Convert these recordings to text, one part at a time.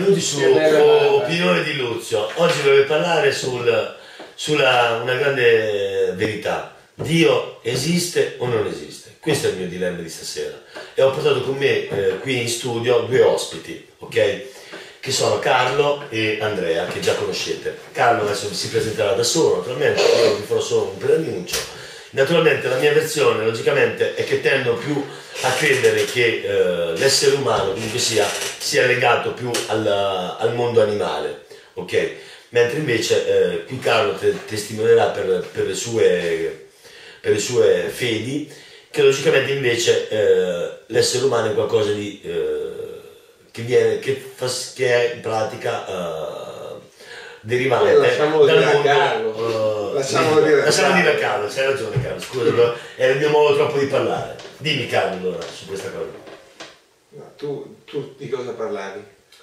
benvenuti su Opinione di Luzio. Oggi vorrei parlare sulla una grande verità. Dio esiste o non esiste? Questo è il mio dilemma di stasera. E ho portato con me qui in studio due ospiti, ok? Che sono Carlo e Andrea, che già conoscete. Carlo adesso si presenterà da solo, naturalmente, io vi farò solo un preannuncio. Naturalmente la mia versione, logicamente, è che tendo più a credere che l'essere umano, comunque sia legato più al mondo animale, ok? Mentre invece qui Carlo testimonierà per le sue fedi, che logicamente invece l'essere umano è qualcosa di che è in pratica derivante dal mondo. Lasciamolo dire a Carlo, c'hai ragione Carlo, scusa, è il mio modo troppo di parlare. Dimmi Carlo allora su questa cosa. No, tu di cosa parlavi?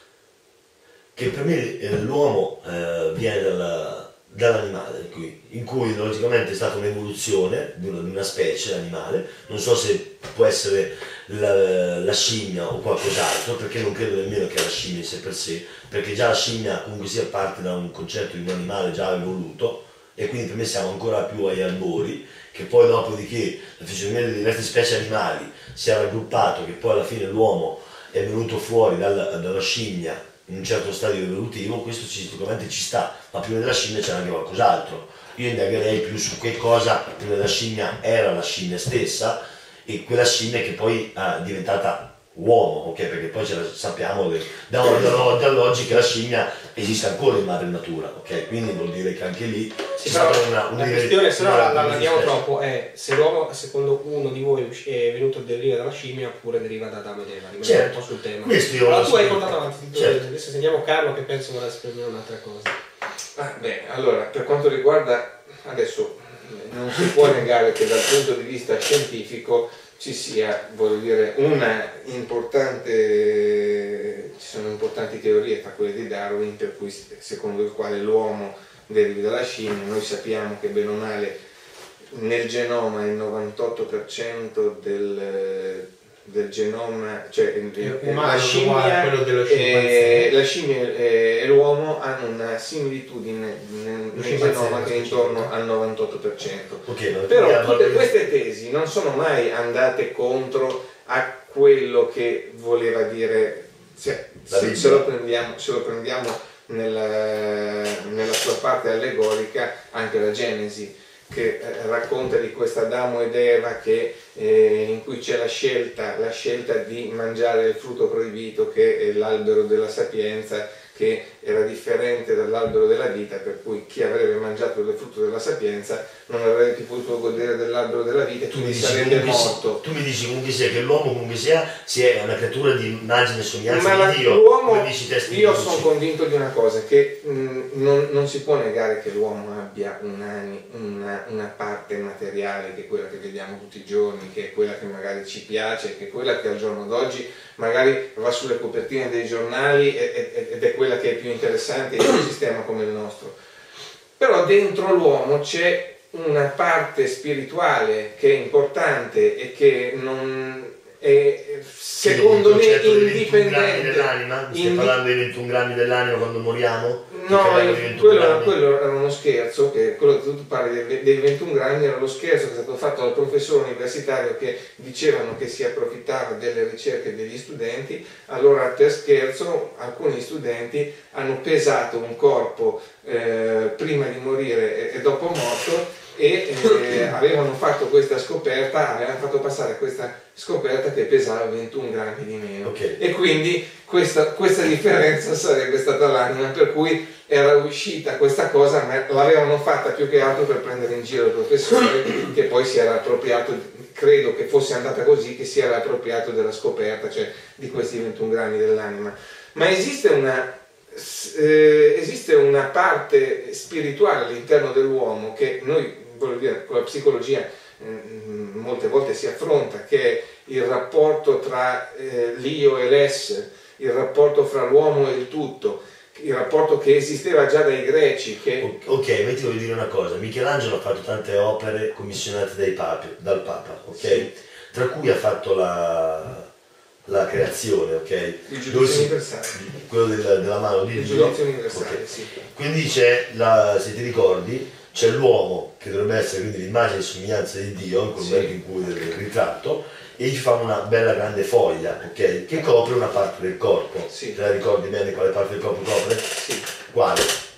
Che per me l'uomo viene dall'animale, in cui logicamente è stata un'evoluzione di una specie animale, non so se può essere la scimmia o qualcos'altro, perché non credo nemmeno che la scimmia in sé per sé, perché già la scimmia comunque sia parte da un concetto di un animale già evoluto, e quindi per me siamo ancora più agli albori, che poi dopodiché la fisionomia di diverse specie animali si è raggruppato, che poi alla fine l'uomo è venuto fuori dalla scimmia in un certo stadio evolutivo. Questo sicuramente ci sta, ma prima della scimmia c'era anche qualcos'altro. Io indagherei più su che cosa prima della scimmia era la scimmia stessa, e quella scimmia che poi è diventata uomo, ok? Perché poi sappiamo che dall'oggi che la scimmia esiste ancora in madre natura, ok? Quindi vuol dire che anche lì c'è stata una questione, se no la andiamo troppo, è se l'uomo secondo uno di voi è venuto a derivare dalla scimmia oppure deriva da Adamo ed Eva. Rimaniamo un po' sul tema. Allora tu hai portato avanti, certo. Adesso sentiamo Carlo che pensa vuole esprimere un'altra cosa. Allora, per quanto riguarda adesso, non si può negare che dal punto di vista scientifico ci sia, voglio dire, ci sono importanti teorie, tra quelle di Darwin, per cui secondo il quale l'uomo derivi dalla scimmia. Noi sappiamo che bene o male nel genoma il 98% del genoma, cioè la scimmia e l'uomo hanno una similitudine nel genoma che è intorno al 98%. Però tutte queste tesi non sono mai andate contro a quello che voleva dire, se lo prendiamo nella sua parte allegorica, anche la Genesi, che racconta di questa Adamo ed Eva in cui c'è la scelta di mangiare il frutto proibito, che è l'albero della sapienza, che era differente dall'albero della vita, per cui chi avrebbe mangiato del frutto della sapienza non avrebbe più potuto godere dell'albero della vita e quindi sarebbe morto. Tu mi dici comunque sia che l'uomo comunque sia una creatura di immagine e somiglianza di Dio. L'uomo, io sono convinto di una cosa, che non si può negare che l'uomo abbia una parte materiale, che è quella che vediamo tutti i giorni, che è quella che magari ci piace, che è quella che al giorno d'oggi magari va sulle copertine dei giornali ed è quella che è più interessante in un sistema come il nostro. Però dentro l'uomo c'è una parte spirituale che è importante e che non è, secondo me, indipendente. Stai parlando dei 21 grammi dell'anima quando moriamo? No, quello era uno scherzo, quello che tu parli dei 21 grammi era lo scherzo che è stato fatto dal professore universitario, che dicevano che si approfittava delle ricerche degli studenti. Allora, per scherzo, alcuni studenti hanno pesato un corpo prima di morire e dopo morto, e avevano fatto questa scoperta, avevano fatto passare questa scoperta che pesava 21 grammi di meno, okay. E quindi questa differenza sarebbe stata l'anima, per cui era uscita questa cosa, ma l'avevano fatta più che altro per prendere in giro il professore, che poi si era appropriato, credo che fosse andata così, che si era appropriato della scoperta, cioè di questi 21 grammi dell'anima. Ma esiste una parte spirituale all'interno dell'uomo che noi, voglio dire, con la psicologia molte volte si affronta, che è il rapporto tra l'io e l'esse, il rapporto fra l'uomo e il tutto, il rapporto che esisteva già dai greci. Ok, ma ti voglio dire una cosa: Michelangelo ha fatto tante opere commissionate dal Papa, ok? Sì. Tra cui ha fatto la creazione, ok? Il giudizio universale. Quello della mano di Il Dio. giudizio universale, Okay. sì. Quindi c'è, se ti ricordi, c'è l'uomo che dovrebbe essere quindi l'immagine e somiglianza di Dio, in quel momento in cui del ritratto, e gli fa una bella grande foglia, ok? Che copre una parte del corpo. Sì. Te la ricordi bene quale parte del corpo copre? Sì. Quale?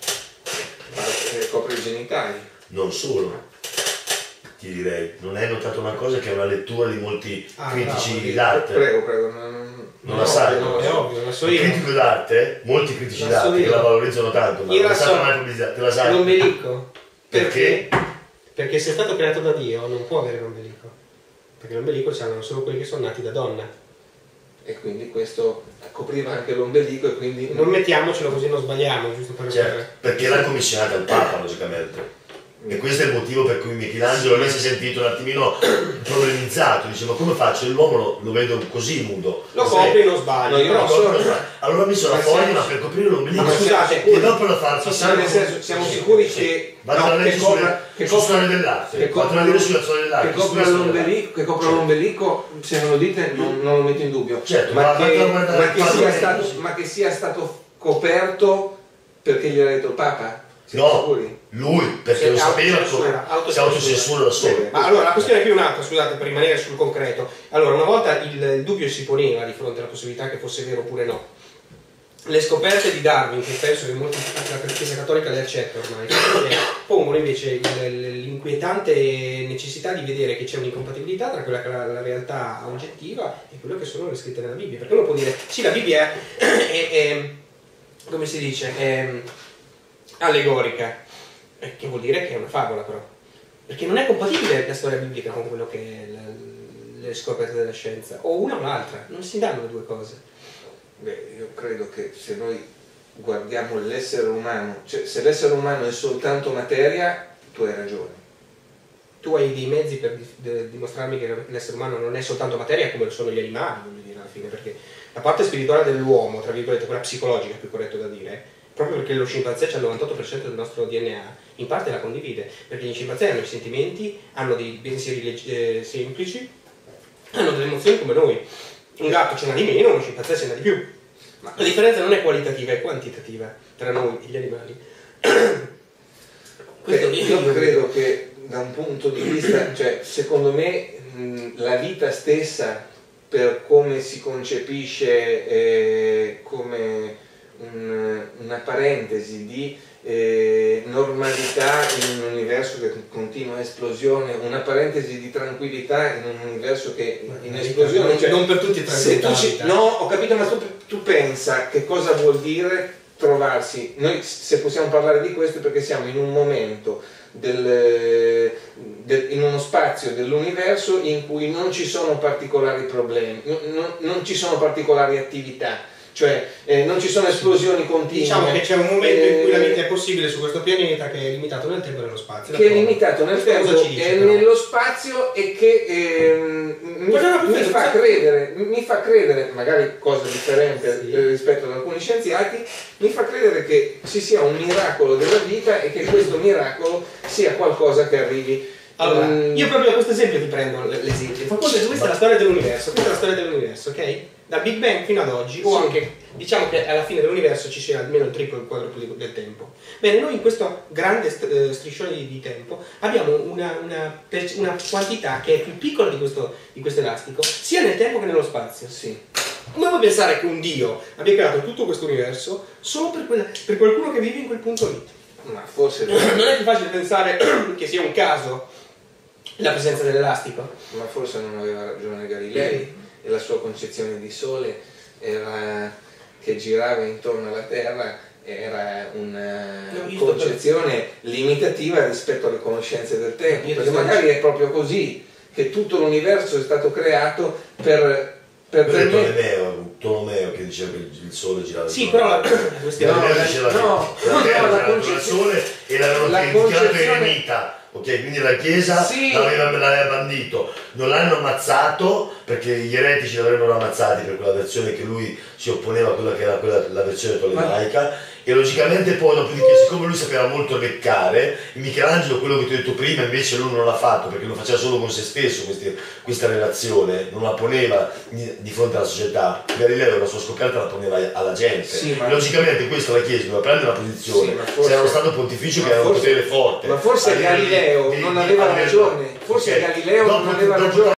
Copre i genitali. Non solo. Ti direi, non hai notato una cosa che è una lettura di molti critici d'arte? Prego. Non la sai? No, è ovvio, la so Il io. critico d'arte, molti critici La d'arte so che io. la valorizzano tanto, ma Io non la è stata so. mai pubblicizzata, te la sai? L'ombelico. Perché? Perché se è stato creato da Dio non può avere l'ombelico. Perché l'ombelico sanno solo quelli che sono nati da donna. E quindi questo copriva anche l'ombelico e quindi... Non mettiamocelo così non sbagliamo, giusto per Certo, perché l'ha commissionata il Papa, logicamente. E questo è il motivo per cui Michelangelo lì si è sentito un attimino problemizzato, dice ma come faccio? L'uomo lo vedo così nudo. Lo copri e non sbagli. No, io però non so. Allora ho messo la Ma foglia siamo- ma per coprire l'ombelico. Ma scusate, e dopo la fa Sì, passare. nel senso, siamo sicuri che... Vado a leggere sulla storia dell'arte. che Vado a leggere sulla storia dell'arte. che copra l'ombelico, se me lo dite non lo metto in dubbio. Certo, ma ma che sia stato coperto perché gli ha detto il Papa? Siamo No, sicuri? lui, perché Si lo sapeva, autocensura, si autocensura da solo. Ma allora la questione è più un'altra, scusate, per rimanere sul concreto. Allora, una volta il dubbio si poneva di fronte alla possibilità che fosse vero oppure no. Le scoperte di Darwin, che penso che molti la Chiesa Cattolica le accetta ormai, pongono invece l'inquietante necessità di vedere che c'è un'incompatibilità tra quella che è la realtà oggettiva e quello che sono le scritte nella Bibbia. Perché uno può dire, sì, la Bibbia è come si dice, è allegorica, che vuol dire che è una favola però. Perché non è compatibile la storia biblica con quello che è le scoperte della scienza, o una o l'altra, non si danno le due cose. Beh, io credo che se noi guardiamo l'essere umano, cioè se l'essere umano è soltanto materia, tu hai ragione. Tu hai dei mezzi per dimostrarmi che l'essere umano non è soltanto materia come lo sono gli animali, voglio dire, alla fine, perché la parte spirituale dell'uomo, tra virgolette, quella psicologica, è più corretto da dire, proprio perché lo scimpanzé c'ha il 98% del nostro DNA, in parte la condivide, perché gli scimpanzé hanno i sentimenti, hanno dei pensieri semplici, hanno delle emozioni come noi. Un gatto ce n'ha di meno, uno scimpanzé ce n'ha di più. Ma la differenza non è qualitativa, è quantitativa tra noi e gli animali. Io credo che da un punto di vista, cioè secondo me la vita stessa, per come si concepisce come una parentesi di normalità in un universo che continua esplosione, una parentesi di tranquillità in un universo che in esplosione, cioè, non per tutti tranquillità. no, ho capito, ma tu pensa che cosa vuol dire trovarsi, noi se possiamo parlare di questo è perché siamo in un momento in uno spazio dell'universo in cui non ci sono particolari problemi, non ci sono particolari attività, cioè non ci sono esplosioni continue. Diciamo che c'è un momento in cui la vita è possibile su questo pianeta che è limitato nel tempo e nello spazio. Che è limitato nel tempo e nello spazio e che mi fa credere, magari cosa differente rispetto ad alcuni scienziati, mi fa credere che ci sia un miracolo della vita e che questo miracolo sia qualcosa che arrivi. Allora, io proprio da questo esempio ti prendo l'esempio. Fa conto che questa è la storia dell'universo, ok? Dal Big Bang fino ad oggi, o anche diciamo che alla fine dell'universo ci sia almeno il triplo o il quadruplo del tempo. Bene, noi in questo grande striscione di tempo abbiamo una quantità che è più piccola di questo elastico, sia nel tempo che nello spazio. Sì. Come puoi pensare che un Dio abbia creato tutto questo universo solo per qualcuno che vive in quel punto lì? Ma forse non è più facile pensare che sia un caso la presenza dell'elastico? Ma forse non aveva ragione Galilei e la sua concezione di Sole era che girava intorno alla Terra, era una concezione limitativa rispetto alle conoscenze del tempo, perché magari è proprio così che tutto l'universo è stato creato per Tolomeo che diceva che il Sole girava. Sì, però la questione diceva la Terra il Sole e l'avevano chiamato eremita. Ok, quindi la Chiesa l'aveva bandito, non l'hanno ammazzato perché gli eretici l'avrebbero ammazzati per quella versione che lui si opponeva a quella che era la versione tolemaica E logicamente poi dopodiché, siccome lui sapeva molto beccare, Michelangelo, quello che ti ho detto prima, invece lui non l'ha fatto perché lo faceva solo con se stesso questa relazione, non la poneva di fronte alla società. Galileo la sua scoperta la poneva alla gente. Sì, logicamente questo la Chiesa doveva prendere una posizione, sì, se era uno Stato pontificio che era un potere forte. Ma forse Galileo non aveva ragione, forse Galileo non aveva ragione.